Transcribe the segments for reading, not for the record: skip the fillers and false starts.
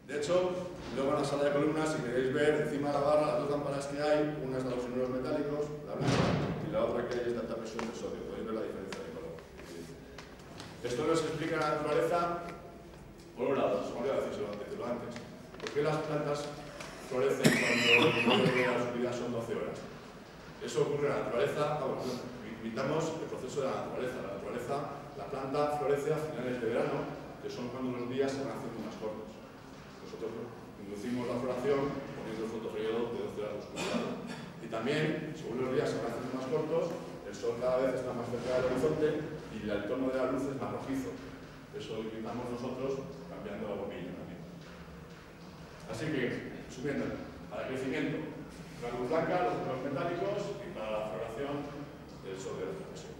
De hecho, luego en la sala de columnas, si queréis ver encima de la barra las dos lámparas que hay, una es de los inuros metálicos, la blanca, y la otra que hay es de alta presión de sodio. Podéis ver la diferencia de color. Esto nos explica la naturaleza, por un lado, se me olvidó decirlo antes. ¿Por qué las plantas florecen cuando el periodo de su vida son 12 horas? Eso ocurre en la naturaleza, imitamos el proceso de la naturaleza. La naturaleza, la planta florece a finales de verano, que son cuando los días se van haciendo más cortos. Nosotros inducimos la floración poniendo el fotoperiodo de 12 horas de oscuridad. Y también, según los días se van haciendo más cortos, el sol cada vez está más cerca del horizonte y el tono de la luz es más rojizo. Eso lo imitamos nosotros cambiando la bombilla también. Así que, subiendo, para el crecimiento, la luz blanca, los inuros metálicos y para la floración del sol de alta presión.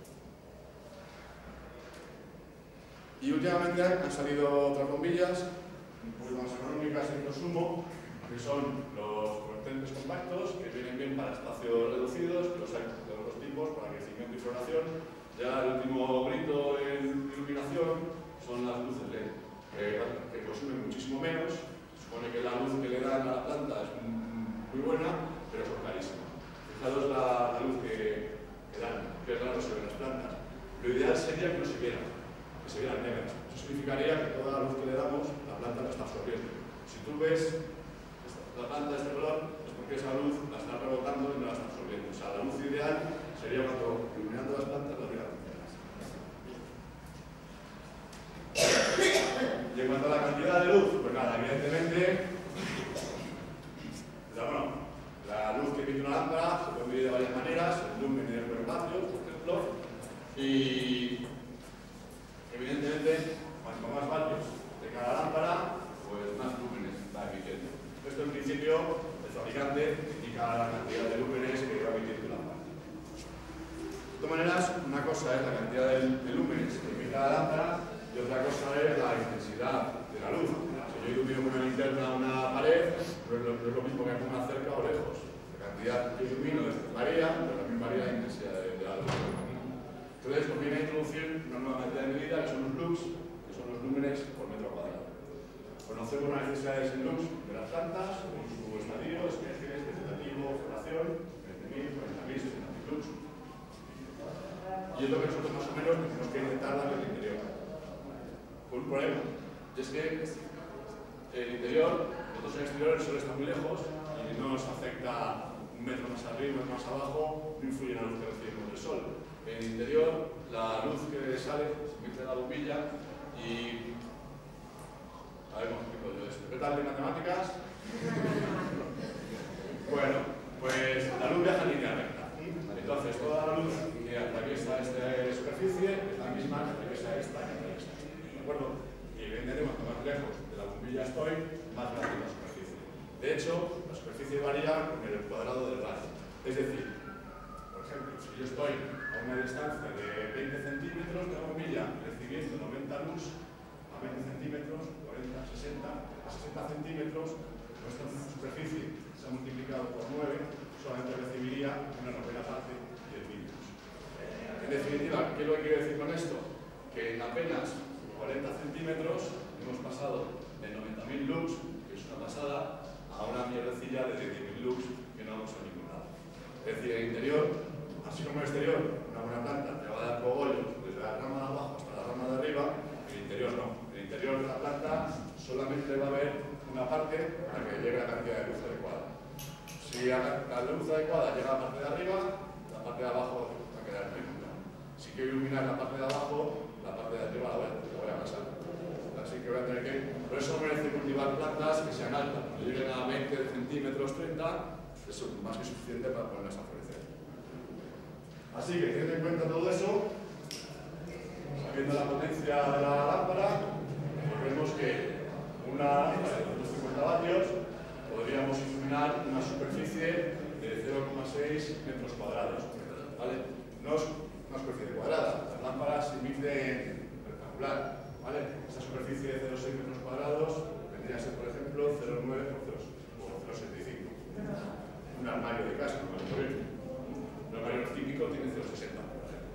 Y últimamente han salido otras bombillas un poco más económicas en consumo, que son los fluorescentes compactos, que vienen bien para espacios reducidos, los hay de los dos tipos, para crecimiento y floración. Ya el último grito en iluminación son las luces LED, que consumen muchísimo menos. Supone que la luz que le dan a la planta es muy buena, pero son carísimas. Fijaros la luz que dan, que raro se ven las plantas. Lo ideal sería que no se vieran, que se vieran negras. Eso significaría que toda la luz que le damos, la planta la está absorbiendo. Si tú ves la planta de este color, es porque esa luz la está rebotando y no la está absorbiendo. O sea, la luz ideal sería cuando, iluminando las plantas, las vieran negras. Y en cuanto a la cantidad de luz, pues nada, evidentemente, la luz que emite una lámpara se puede medir de varias maneras, el lumen y el vatios, por ejemplo, y evidentemente, cuanto más vatios de cada lámpara, pues más lúmenes va emitiendo. Esto en principio, el fabricante indica la cantidad de lúmenes que va emitiendo la lámpara. De todas maneras, una cosa es la cantidad de lúmenes que emite la lámpara y otra cosa es la intensidad de la luz. Si yo ilumino con una linterna una pared, no es lo mismo que ponga cerca o lejos. La cantidad que ilumino varía, pero también varía la intensidad de la luz. Entonces conviene introducir una nueva cantidad de medida que son los lux, que son los lúmenes por metro cuadrado. Conocemos las necesidades en lux de las plantas, según su estadio, especies, vegetativo, floración, 20.000, 40.000, 60.000 lux. Y es lo que nosotros más o menos tenemos que intentar dar en el interior. Con un problema, y es que el interior, nosotros en el exterior el sol está muy lejos y no nos afecta un metro más arriba, más abajo, no influye en la luz que recibimos del sol. En el interior, la luz que sale se mete en la bombilla y... A ver, ¿cómo explico yo esto? ¿Qué tal de matemáticas? Bueno, pues la luz viaja en línea recta. Entonces, toda la luz que atraviesa esta superficie es la misma que atraviesa esta y atraviesa esta. ¿De acuerdo? Y evidentemente, cuanto más lejos de la bombilla estoy, más grande es la superficie. De hecho, la superficie varía con el cuadrado del radio. Es decir, por ejemplo, si yo estoy a una distancia de 20 centímetros de la bombilla recibiendo 90 lux, a 20 centímetros, 40, 60, a 60 centímetros, nuestra superficie se ha multiplicado por 9, solamente recibiría una novena parte del virus. En definitiva, ¿qué es lo que quiere decir con esto? Que en apenas 40 centímetros hemos pasado de 90.000 lux, que es una pasada, a una mierdecilla de 10.000 lux, que no vamos a ningún lado. Es decir, el interior, así como el exterior, una buena planta te va a dar cogollos desde la rama de abajo hasta la rama de arriba, el interior no. El interior de la planta solamente va a haber una parte a la que llegue la cantidad de luz adecuada. Si la luz adecuada llega a la parte de arriba, la parte de abajo va a quedar negra. Si quiero iluminar la parte de abajo, la parte de arriba la voy a pasar. Así que voy a tener que... Por eso merece cultivar plantas que sean altas. Cuando lleguen a 20 centímetros, 30, eso es más que suficiente para ponerlas a florecer. Así que teniendo en cuenta todo eso, sabiendo la potencia de la lámpara, pues vemos que una lámpara de 250 vatios podríamos iluminar una superficie de 0,6 metros cuadrados. ¿Vale? No es una superficie cuadrada, las lámparas se miden rectangular. ¿Vale? Esta superficie de 0,6 metros cuadrados vendría a ser, por ejemplo, 0,9 o 0,75. Un armario de casa, ¿no? Un armario típico tiene 0,60, por ejemplo.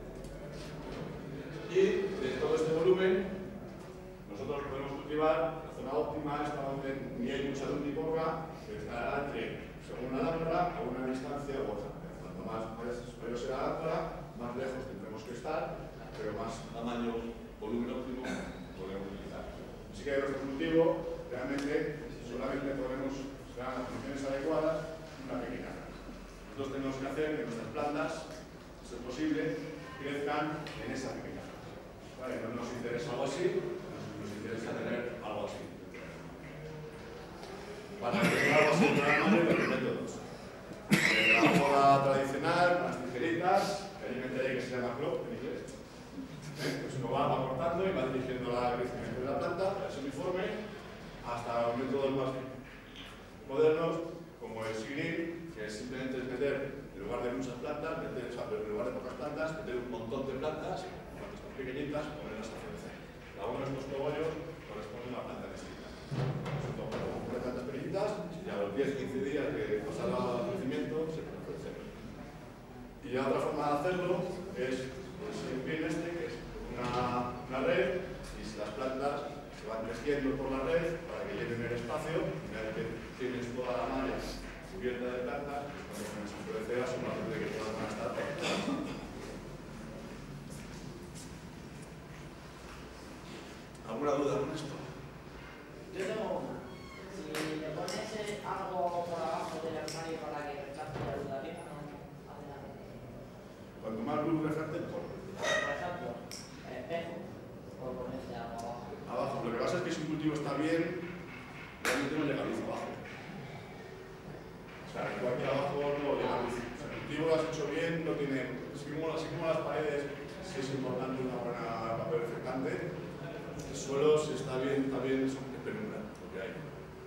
Y de todo este volumen, nosotros podemos cultivar la zona óptima, esta donde ni hay mucha luz y poca, que estará entre, según la lámpara, a una distancia u otra. Cuanto mayor sea la lámpara, más lejos tendremos que estar, pero más tamaño, volumen óptimo podemos utilizar. Así que nuestro cultivo realmente solamente podemos, serán las condiciones adecuadas, una pequeña granja. Nosotros tenemos que hacer que nuestras plantas, si es posible, crezcan en esa pequeña granja. ¿Vale? No nos interesa algo así, nos interesa tener algo así. Para tener algo así, los métodos. La poda tradicional, las tijeritas, que hay gente ahí que se llama crop en inglés. Pues uno va cortando y va dirigiendo el crecimiento de la planta, es uniforme, hasta métodos más modernos, como el seeding, que simplemente es meter, en lugar de muchas plantas, en lugar de pocas plantas, meter un montón de plantas, cuando están pequeñitas, ponerlas a florecer. Cada uno de estos cogollos corresponde a una planta distinta. Son de plantas pequeñitas y a los 10-15 días de pasar al crecimiento se puede florecer. Y la otra forma de hacerlo es el pin este, que es una red, y si las plantas se van creciendo por la red para que llenen el espacio, y una vez que tienes toda la malla cubierta de plantas, pues cuando comienzan a florecer, asegúrate de que todas van a estar conectadas. ¿Alguna duda con esto? Yo tengo una. Si le pones algo por abajo del armario para que refleje la luz de arriba, no hace nada. Cuanto más luz refracte, mejor. Por ejemplo, espejo, por ponerse algo abajo. Abajo. Lo que pasa es que si un cultivo está bien, realmente no llega luz abajo. O sea, igual que abajo no llega luz. O sea, el cultivo lo has hecho bien, no tiene. Así como las paredes, sí es importante una buena papel reflectante. El suelo, si está bien, es penumbra lo que hay.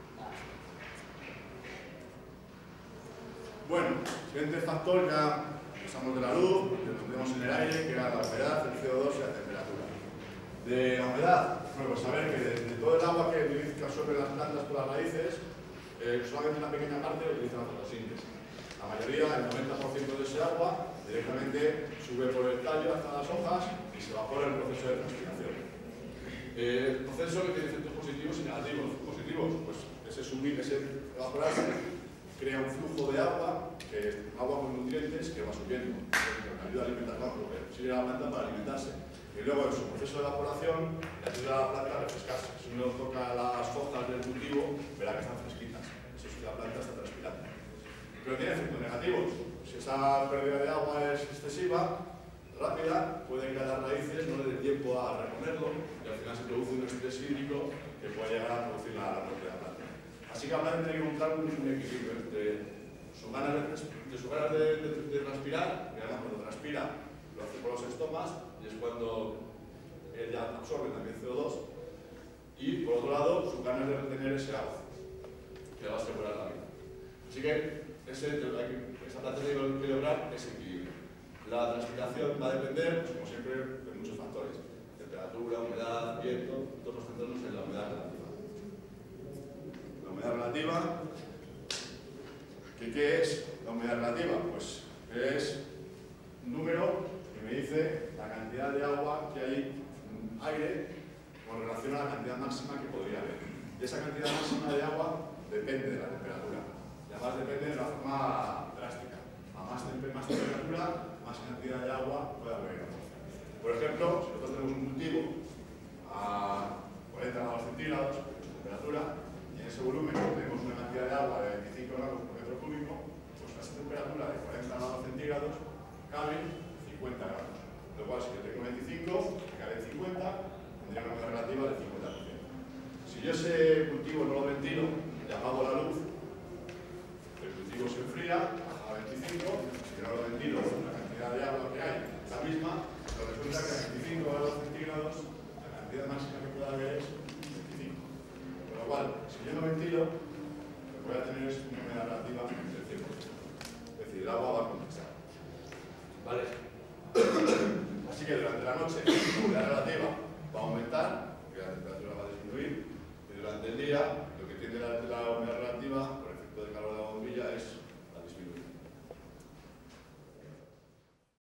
Bueno, siguiente factor, ya pasamos de la luz, lo tenemos en el aire, que era la humedad, el CO2 y la temperatura. De la humedad, bueno, pues saber que de todo el agua que absorben las plantas por las raíces, solamente una pequeña parte lo utiliza la fotosíntesis. La mayoría, el 90% de ese agua, directamente sube por el tallo hasta las hojas y se evapora en el proceso de transpiración. El proceso que tiene efectos positivos y negativos. Positivos, pues ese subir, ese evaporarse, crea un flujo de agua, agua con nutrientes que va subiendo, que ayuda a alimentar la planta, porque sirve a la planta para alimentarse. Y luego en su proceso de evaporación le ayuda a la planta a refrescarse. Si uno toca las hojas del cultivo, verá que están fresquitas. Eso es que la planta está transpirando. Pero tiene efectos negativos. Si esa pérdida de agua es excesiva, rápida, puede que a las raíces no le dé tiempo a reponerlo y al final se produce un estrés hídrico que puede llegar a producir la muerte de la planta. Así que habrá que encontrar un equilibrio entre sus ganas de transpirar, que además cuando transpira lo hace por los estomas y es cuando ella absorbe también CO2, y por otro lado sus ganas de retener ese agua que va a asegurar la vida. Así que esa planta tiene que lograr ese equilibrio. La transpiración va a depender, pues, como siempre, de muchos factores: temperatura, humedad, viento. Nosotros centramos en la humedad relativa. La humedad relativa, ¿qué es la humedad relativa? Pues es un número que me dice la cantidad de agua que hay en aire con relación a la cantidad máxima que podría haber. Y esa cantidad máxima de agua depende de la temperatura. Y además depende de una forma drástica. A más temperatura, más cantidad de agua puede haber en la atmósfera. Por ejemplo, si nosotros tenemos un cultivo a 40 grados centígrados de temperatura y en ese volumen tenemos una cantidad de agua de 25 gramos por metro cúbico, pues a esa temperatura de 40 grados centígrados caben 50 gramos. Lo cual, si yo tengo 25 y cabe 50, tendría una humedad relativa del 50%. Si yo ese cultivo no lo ventilo y apago la luz, el cultivo se enfría, baja a 25, si no lo ventilo, la cantidad de agua que hay es la misma, pero resulta que a 25 grados centígrados la cantidad máxima que pueda haber es 25. Con lo cual, si yo no ventilo, lo que voy a tener es una humedad relativa del 100%. Es decir, el agua va a condensar. ¿Vale? Así que durante la noche la humedad relativa va a aumentar, porque la temperatura va a disminuir, y durante el día lo que tiende la humedad relativa